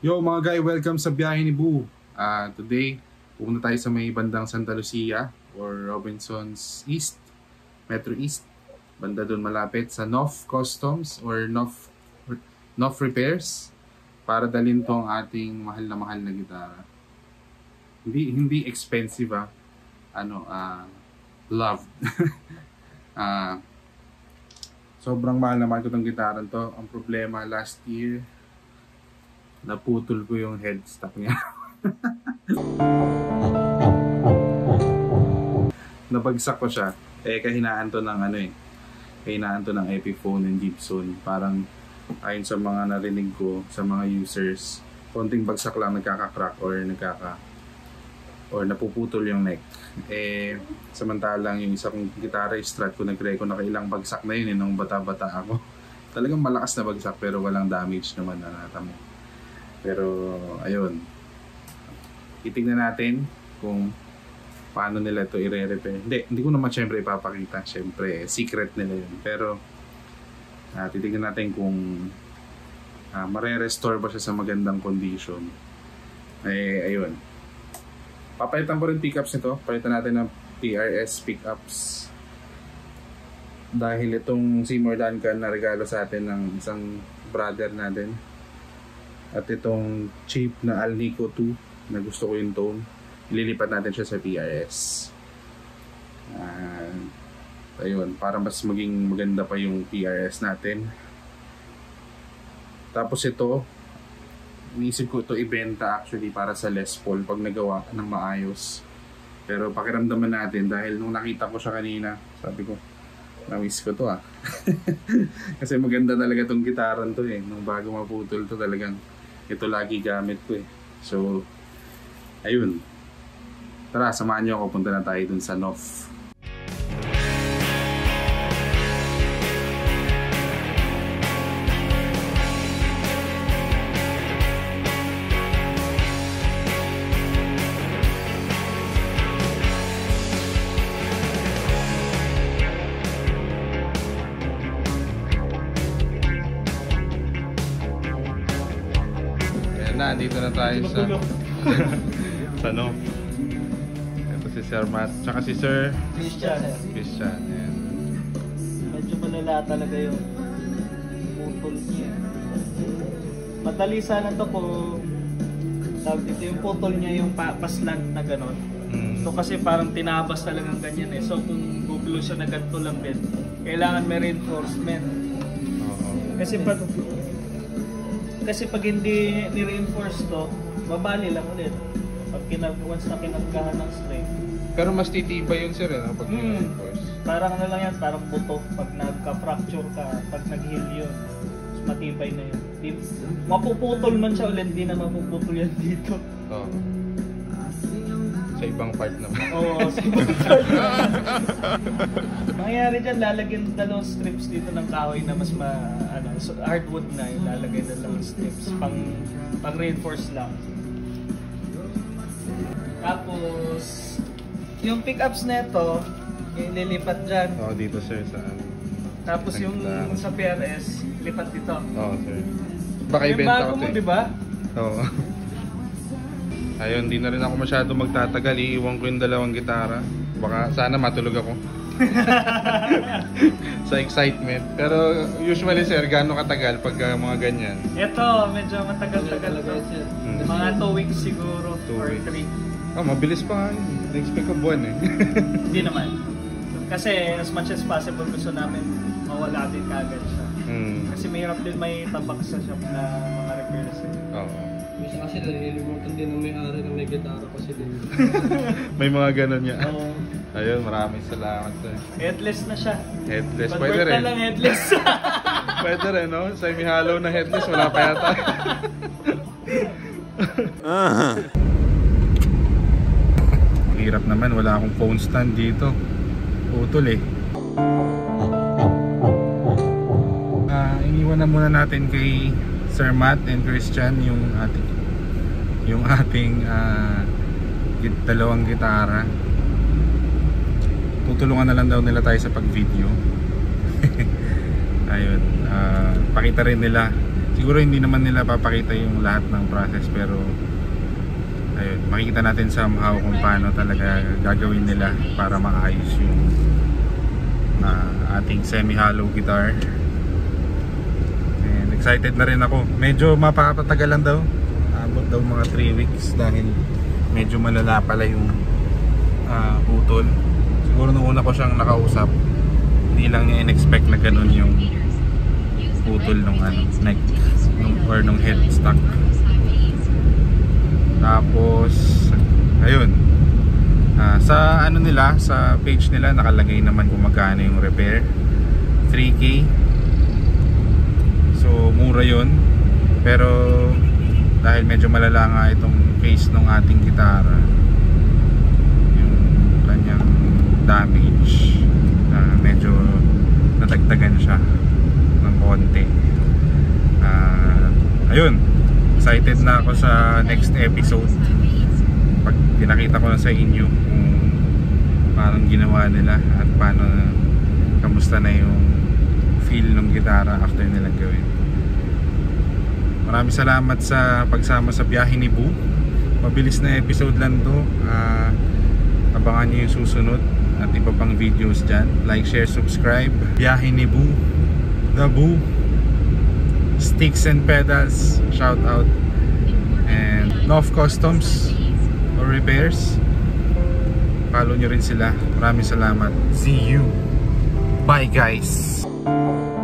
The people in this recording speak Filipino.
Yo mga guy, welcome sa biyahe ni Boo. Today, pupunta tayo sa may bandang Santa Lucia or Robinsons East, Metro East. Banda doon malapit sa Nof Customs or Nof Repairs para dalhin tong ating mahal na gitara. Hindi expensive loved. Sobrang mahal naman ko tong gitara to. Ang problema last year, naputol ko yung headstock niya. Nabagsak ko siya. Kahinaan to ng kahinaan to ng Epiphone and Gibson. Parang ayon sa mga narinig ko sa mga users, konting bagsak lang nagkaka-crack or napuputol yung neck. Samantalang yung isa kong gitara Strat ko nag-reco nakailang bagsak na yun nung bata-bata ako. Talagang malakas na bagsak pero walang damage naman na natamo. Pero ayun, titignan natin kung paano nila ito i-repair. Hindi ko naman syempre ipapakita. Syempre, secret nila yun. Pero titignan natin kung mare-restore ba siya sa magandang condition. Ayun. Papalitan ko rin pickups nito. Palitan natin ng PRS pickups. Dahil itong Seymour Duncan na regalo sa atin ng isang brother natin. At itong cheap na Alnico 2 na gusto ko yung tone, ililipat natin siya sa PRS. Ayun, para mas maging maganda pa yung PRS natin. Tapos ito, iniisip ko ito ibenta actually para sa Les Paul pag nagawa ng maayos. Pero pakiramdaman natin dahil nung nakita ko siya kanina, sabi ko, na-miss ko to Kasi maganda talaga tong gitaran to nung bago maputol to talagang ito lagi gamit ko So, ayun. Tara, samahan niyo ako. Punta na tayo dun sa Nof. Dito na tayo sa Nof. Ito si Sir Matt, tsaka si Sir Christian. Medyo malala talaga yung putol niya. Madali sana to kung dito yung putol niya yung paslant na gano'n. So kasi parang tinabas talagang ganyan So kung guglo siya na ganito lang din, kailangan may reinforcement. Kasi pag hindi ni-reinforce to, babali lang ulit. Once na kinagkahan ng strength. Pero mas titibay yun sir pag ni-reinforce. Parang lang yan, parang buto. Pag nagka-fracture ka, pag nag-heal yun, matibay na yun. Mapuputol man siya ulit, hindi na mapuputol yan dito. Sa ibang part naman. Oo, sa ibang part naman. Mangyayari dyan, lalagyan dalawang strips dito ng kahoy na mas hardwood na yung lalagay dalawang strips pang reinforce lang. Tapos yung pickups neto yung lilipat dyan. Dito sir sa tapos yung sa PRS lipat dito. Sir. Baka ibenta ko mo, diba? Ayun, di na rin ako masyado magtatagal. Iiwan ko yung dalawang gitara. Baka sana matulog ako. Sa excitement. Pero usually sir, gaano katagal pag mga ganyan? Ito, medyo matagal-tagal. Mga 2 weeks siguro. 2 or weeks. 3. Mabilis pa. Na-expect ko buwan Hindi naman. Kasi as much as possible gusto namin mawala din kagad siya. Kasi mahirap din may tabak sa shop na mga repairs. Minsan kasi nalilimutan din ng may-ari na may gitara kasi din. May mga ganun niya. Ayun, maraming salamat sir. Headless na siya. Headless, pwede rin. Lang headless. Pwede rin, no? Semi-hollow na headless, wala pa yata. Hirap naman, wala akong phone stand dito. Putol iniwan na muna natin kay Sir Matt and Christian yung ating dalawang gitara. Tutulungan na lang daw nila tayo sa pag-video. Ayun, pakita rin nila Siguro hindi naman nila papakita yung lahat ng process, pero ayun, makikita natin somehow kung paano talaga gagawin nila para maayos yung ating semi-hollow guitar. And excited na rin ako. Medyo mapapatagalan daw, abot daw mga 3 weeks dahil medyo malala pala yung putol. Siguro nung una ko siyang nakausap, hindi lang niya in-expect na ganun yung putol nung neck or nung headstock. Tapos ayun, sa nila, sa page nila nakalagay naman kung magkano yung repair, 3K. So mura yun, pero dahil medyo malala nga itong case ng ating gitara, yung kanyang damage, medyo natagtagan siya ng konti. Ayun, excited na ako sa next episode pag pinakita ko na sa inyo kung paano ginawa nila at paano, kamusta na yung feel ng gitara after nilang gawin. Maraming salamat sa pagsama sa biyahe ni Boo. Mabilis na episode lang to. Abangan nyo yung susunod at iba pang videos dyan. Like, share, subscribe. Biyahe ni Boo, The Boo, Sticks and Pedals, shout out. And North Customs or Repairs, follow nyo rin sila. Maraming salamat. See you. Bye guys.